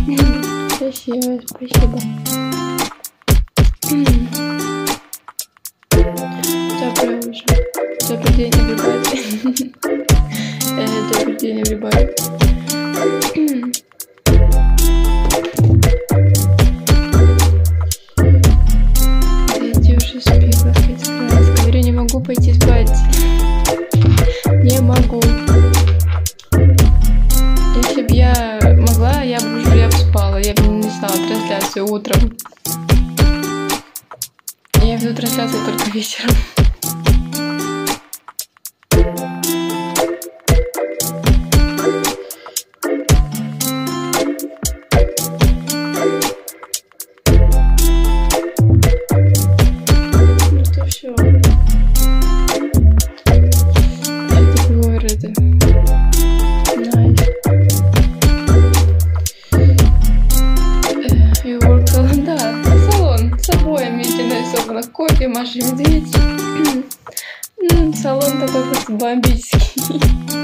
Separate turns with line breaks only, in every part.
Спасибо, спасибо. Доброе уже. Добрый день, everybody. Добрый день, everybody. Дайте уже спи, плакать крас. Говорю, не могу пойти спать. Не могу. Если бы я могла, я бы спала. Я бы не стала трансляцию утром. Я веду трансляцию только вечером. Кофе, Маша и Медведь. Салон такой просто бомбический.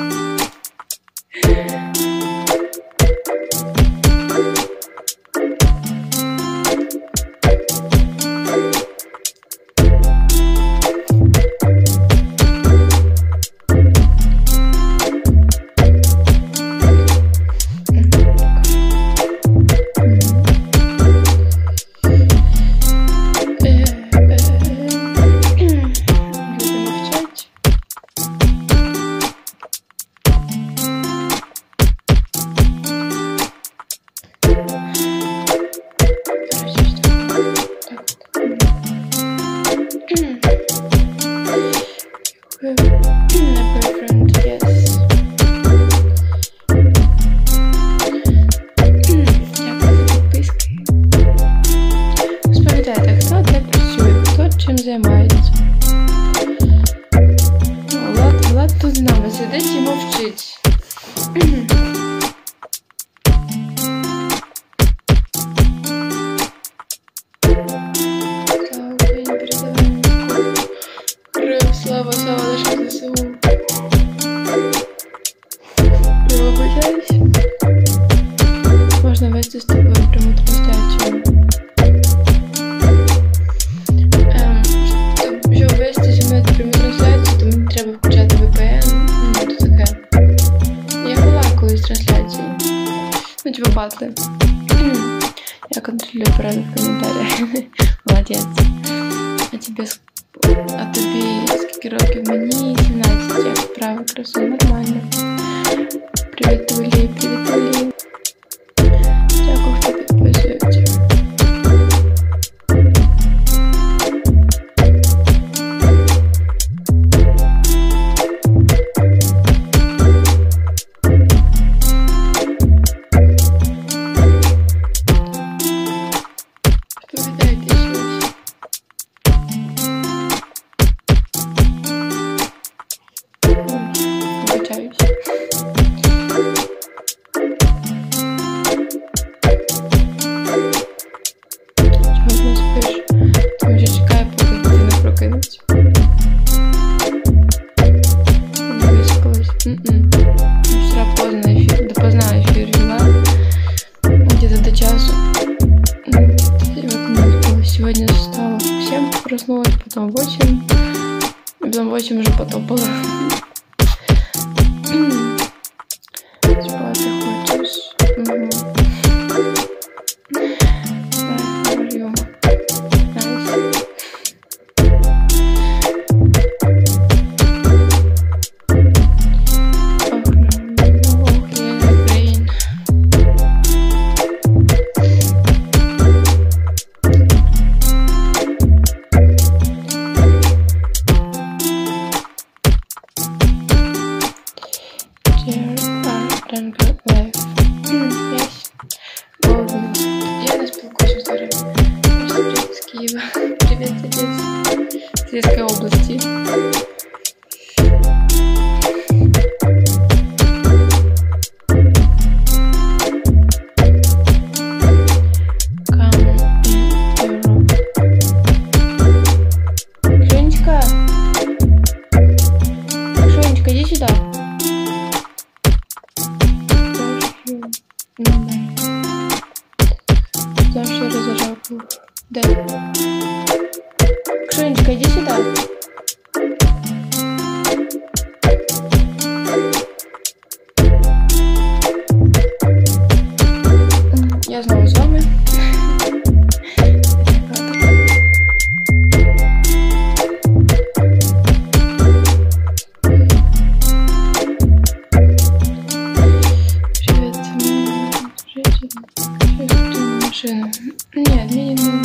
Чим займається? Влад тут з нами сидить і мовчить. Слава, слава нашим ЗСУ. Вибачаюсь. Можна вести з тобою пряму трансляцію. Щоб вести зі мною пряму трансляцію, то мені треба включати VPN. Ну, то таке. Я була колись трансляції. Ну, типа батли. Я контролюю порядок в коментарях. Молодець. А тобі скільки років? Мені 17, як справа, красу, нормально. Привіт, Улі, привіт, Улі. Дякую, хто підписується. Сегодня встала в 7, проснулась, потом в 8, потом в 8 уже потопала. Спать хочешь? Я не спілкуюся зараз. Привіт з Києва. Привіт з Київської області. Шонечка, иди сюда. Де? Кшенечка, иди сюда. Я знову з вами. Привет. Машина. Нет, мне не нужно.